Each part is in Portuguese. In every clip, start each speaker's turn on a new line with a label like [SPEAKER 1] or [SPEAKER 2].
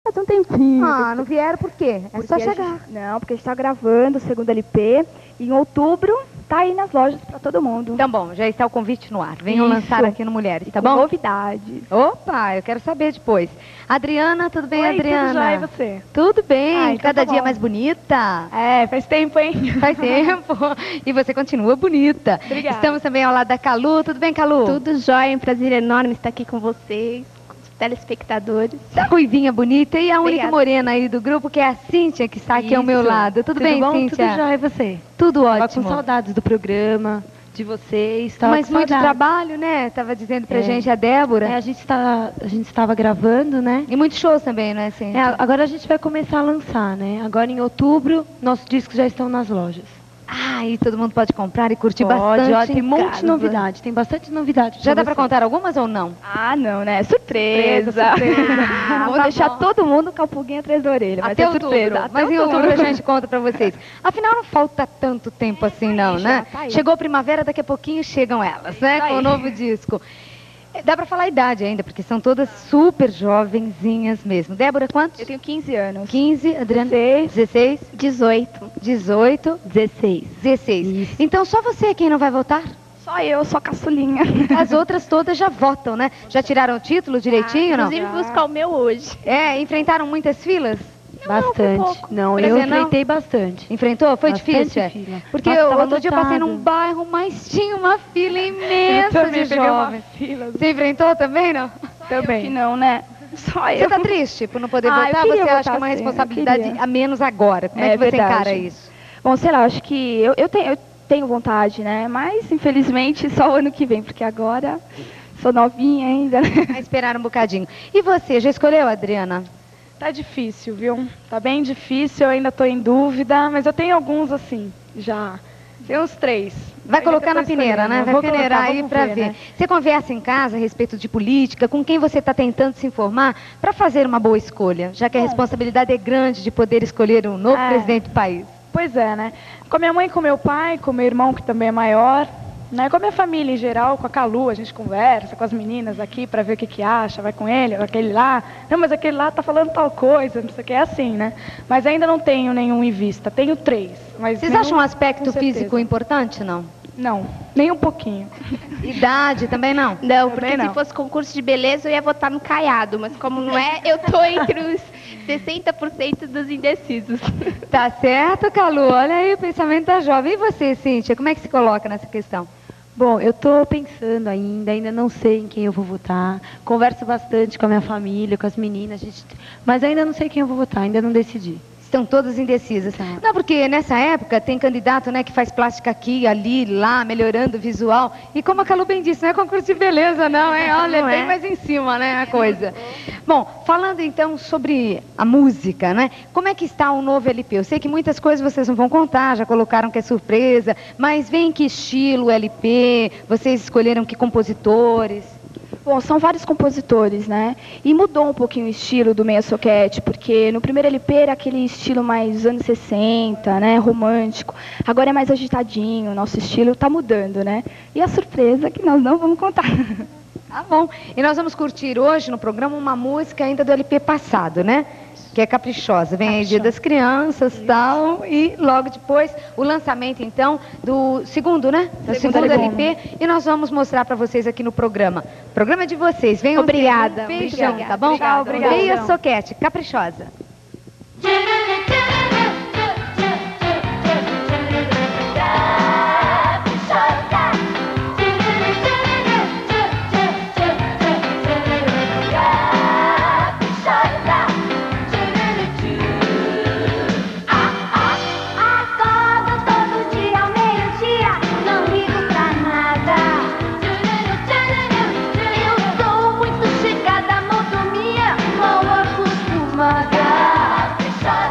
[SPEAKER 1] faz um tempinho.
[SPEAKER 2] Ah, não vieram por quê? É só chegar.
[SPEAKER 1] Não, porque a gente tá gravando o segundo LP e em outubro tá aí nas lojas pra todo mundo.
[SPEAKER 2] Então, bom, já está o convite no ar. Venham
[SPEAKER 1] Isso.
[SPEAKER 2] lançar aqui no Mulheres, tá
[SPEAKER 1] Com
[SPEAKER 2] bom?
[SPEAKER 1] novidades.
[SPEAKER 2] Opa, eu quero saber depois. Adriana, tudo bem,
[SPEAKER 3] Oi,
[SPEAKER 2] Adriana?
[SPEAKER 3] tudo jóia, e você?
[SPEAKER 2] Tudo bem,
[SPEAKER 3] Ah, então
[SPEAKER 2] cada
[SPEAKER 3] tá
[SPEAKER 2] dia
[SPEAKER 3] bom.
[SPEAKER 2] mais bonita.
[SPEAKER 3] É, faz tempo, hein?
[SPEAKER 2] Faz tempo. E você continua bonita.
[SPEAKER 3] Obrigada.
[SPEAKER 2] Estamos também ao lado da Calu. Tudo bem, Calu?
[SPEAKER 4] Tudo jóia, é um prazer enorme estar aqui com vocês, com os telespectadores.
[SPEAKER 2] Tá ruivinha bonita e a única
[SPEAKER 4] Obrigada.
[SPEAKER 2] morena aí do grupo, que é a Cíntia, que está aqui ao meu
[SPEAKER 5] Isso.
[SPEAKER 2] lado. Tudo bem,
[SPEAKER 5] bom?
[SPEAKER 2] Cíntia?
[SPEAKER 5] Tudo jóia, e você?
[SPEAKER 2] Tudo
[SPEAKER 5] Tava
[SPEAKER 2] ótimo.
[SPEAKER 5] com saudades do programa, de vocês. Tava
[SPEAKER 2] Mas
[SPEAKER 5] com
[SPEAKER 2] muito
[SPEAKER 5] saudades.
[SPEAKER 2] trabalho, né? Tava dizendo pra
[SPEAKER 5] É.
[SPEAKER 2] gente a Débora.
[SPEAKER 5] A gente estava gravando, né?
[SPEAKER 2] E muitos shows também, não é, Cíntia?
[SPEAKER 5] Agora a gente vai começar a lançar, né? Agora em outubro, nossos discos já estão nas lojas.
[SPEAKER 2] Ah, e todo mundo pode comprar e curtir
[SPEAKER 5] Pode,
[SPEAKER 2] bastante.
[SPEAKER 5] ó, tem
[SPEAKER 2] em
[SPEAKER 5] um monte
[SPEAKER 2] casa.
[SPEAKER 5] de novidade, tem bastante novidade.
[SPEAKER 2] Já dá pra
[SPEAKER 5] vocês.
[SPEAKER 2] contar algumas ou não?
[SPEAKER 1] Ah, não, né? Surpresa. Vamos
[SPEAKER 2] tá
[SPEAKER 1] deixar
[SPEAKER 2] bom.
[SPEAKER 1] todo mundo com a pulguinha atrás da orelha. Mas
[SPEAKER 2] Até
[SPEAKER 1] é
[SPEAKER 2] outubro.
[SPEAKER 1] surpresa. Até
[SPEAKER 2] Mas em
[SPEAKER 1] outubro.
[SPEAKER 2] outubro a gente conta pra vocês. Afinal, não falta tanto tempo assim, não,
[SPEAKER 1] já,
[SPEAKER 2] né?
[SPEAKER 1] tá aí.
[SPEAKER 2] Chegou a primavera, daqui a pouquinho chegam elas, né?
[SPEAKER 1] Tá
[SPEAKER 2] Com o
[SPEAKER 1] aí.
[SPEAKER 2] novo disco. Dá pra falar a idade ainda, porque são todas super jovenzinhas mesmo. Débora, quantos?
[SPEAKER 1] Eu tenho 15 anos.
[SPEAKER 2] 15, Adriana?
[SPEAKER 1] 16.
[SPEAKER 2] 16,
[SPEAKER 4] 18.
[SPEAKER 2] 18,
[SPEAKER 5] 16.
[SPEAKER 2] 16.
[SPEAKER 5] Isso.
[SPEAKER 2] Então só você é quem não vai votar?
[SPEAKER 1] Só eu, só caçulinha.
[SPEAKER 2] As outras todas já votam, né? Já tiraram o título direitinho, não?
[SPEAKER 4] Inclusive, vou buscar o meu hoje.
[SPEAKER 2] É, enfrentaram muitas filas?
[SPEAKER 5] Bastante. Não,
[SPEAKER 2] Quer
[SPEAKER 5] eu
[SPEAKER 2] dizer, não?
[SPEAKER 5] enfrentei bastante.
[SPEAKER 2] Enfrentou? Foi
[SPEAKER 5] Bastante
[SPEAKER 2] difícil? É?
[SPEAKER 5] fila.
[SPEAKER 2] Porque
[SPEAKER 5] Nossa, tava
[SPEAKER 2] outro dia eu passei
[SPEAKER 5] lotado.
[SPEAKER 2] num bairro, mas tinha uma fila imensa
[SPEAKER 3] Eu também
[SPEAKER 2] de
[SPEAKER 3] peguei uma
[SPEAKER 2] jovens.
[SPEAKER 3] fila.
[SPEAKER 2] Você enfrentou também, não?
[SPEAKER 3] Também.
[SPEAKER 1] Que não, né? Só
[SPEAKER 2] Você
[SPEAKER 1] eu.
[SPEAKER 2] tá triste por não poder
[SPEAKER 1] Ah, eu
[SPEAKER 2] votar?
[SPEAKER 1] queria
[SPEAKER 2] Você acha
[SPEAKER 1] votar
[SPEAKER 2] que é uma
[SPEAKER 1] sim, eu
[SPEAKER 2] responsabilidade
[SPEAKER 1] queria.
[SPEAKER 2] a menos agora? Como é
[SPEAKER 1] É
[SPEAKER 2] que você
[SPEAKER 1] verdade.
[SPEAKER 2] encara isso?
[SPEAKER 1] Bom, sei lá, acho que eu tenho vontade, né? Mas, infelizmente, só o ano que vem, porque agora sou novinha ainda.
[SPEAKER 2] Vai esperar um bocadinho. E você, já escolheu, Adriana?
[SPEAKER 3] Tá difícil, viu? Tá bem difícil, eu ainda tô em dúvida, mas eu tenho alguns assim, já. Tem uns 3.
[SPEAKER 2] Vai colocar na peneira, né? Vai peneirar aí pra ver.
[SPEAKER 3] Né?
[SPEAKER 2] Você conversa em casa a respeito de política, com quem você está tentando se informar para fazer uma boa escolha, já que a responsabilidade é grande de poder escolher um novo
[SPEAKER 3] É.
[SPEAKER 2] presidente do país.
[SPEAKER 3] Pois é, né? Com a minha mãe, com meu pai, com meu irmão, que também é maior, né? Com a minha família em geral, com a Calu, a gente conversa com as meninas aqui para ver o que que acha, vai com ele, ou aquele lá. Não, mas aquele lá tá falando tal coisa, não sei o que, é assim, né? Mas ainda não tenho nenhum em vista, tenho 3. Mas
[SPEAKER 2] Vocês
[SPEAKER 3] nenhum
[SPEAKER 2] acham um aspecto
[SPEAKER 3] com certeza.
[SPEAKER 2] físico importante, não?
[SPEAKER 3] Não, nem um pouquinho.
[SPEAKER 2] Idade também não?
[SPEAKER 4] Não,
[SPEAKER 3] Também
[SPEAKER 4] porque
[SPEAKER 3] não.
[SPEAKER 4] se fosse concurso de beleza, eu ia votar no Caiado. Mas como não é, eu tô entre os 60% dos indecisos.
[SPEAKER 2] Tá certo, Calu. Olha aí o pensamento da jovem. E você, Cíntia, como é que se coloca nessa questão?
[SPEAKER 5] Bom, eu estou pensando ainda não sei em quem eu vou votar. Converso bastante com a minha família, com as meninas, mas ainda não sei quem eu vou votar, ainda não decidi.
[SPEAKER 2] Estão todas indecisas.
[SPEAKER 5] Tá.
[SPEAKER 2] Não, porque nessa época tem candidato, né, que faz plástica aqui, ali, lá, melhorando o visual. E como a Calu bem disse, não é concurso de beleza, não, hein? Olha,
[SPEAKER 5] Não
[SPEAKER 2] bem
[SPEAKER 5] é.
[SPEAKER 2] mais em cima, né, a coisa. Bom, falando então sobre a música, né? Como é que está o novo LP? Eu sei que muitas coisas vocês não vão contar, já colocaram que é surpresa, mas vem em que estilo LP? Vocês escolheram que compositores?
[SPEAKER 1] Bom, são vários compositores, né? E mudou um pouquinho o estilo do Meia Soquete, porque no primeiro LP era aquele estilo mais anos 60, né? Romântico. Agora é mais agitadinho, o nosso estilo está mudando, né? E a surpresa é que nós não vamos contar.
[SPEAKER 2] Tá bom. E nós vamos curtir hoje no programa uma música ainda do LP passado, né? Que é Caprichosa. Vem aí Dia das Crianças e tal. E logo depois o lançamento, então, do segundo, né? Do segundo LP. E nós vamos mostrar para vocês aqui no programa. O programa é de vocês. Venham
[SPEAKER 4] Obrigada.
[SPEAKER 2] Um beijão,
[SPEAKER 4] Obrigada.
[SPEAKER 2] tá bom?
[SPEAKER 1] Obrigada.
[SPEAKER 2] Meia Soquete, Caprichosa.
[SPEAKER 6] Acordo todo dia ao meio-dia, não ligo pra nada. Eu sou muito chegada, monotonia, mal acostumada.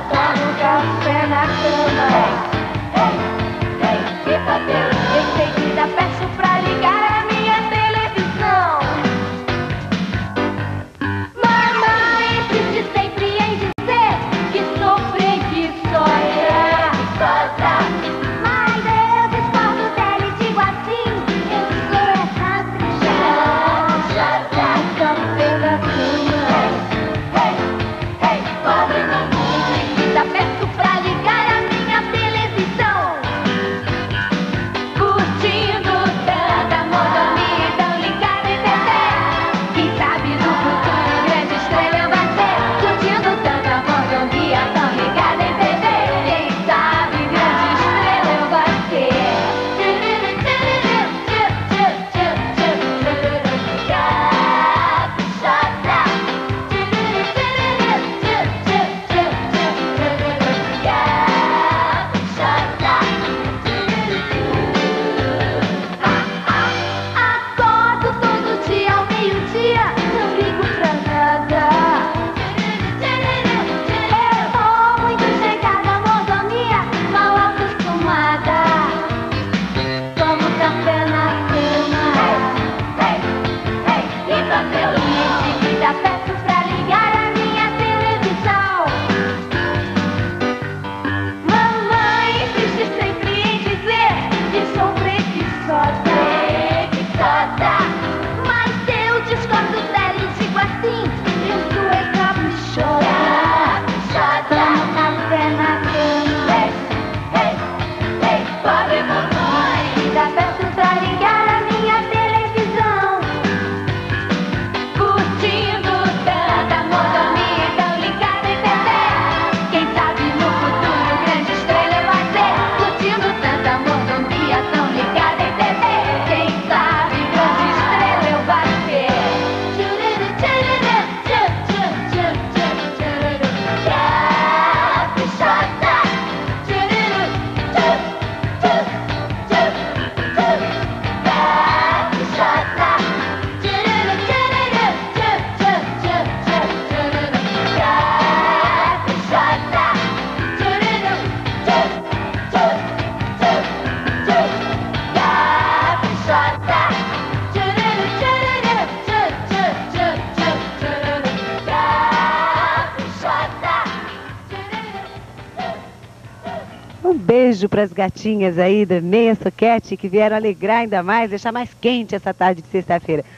[SPEAKER 7] Um beijo para as gatinhas aí da Meia Soquete que vieram alegrar ainda mais, deixar mais quente essa tarde de sexta-feira.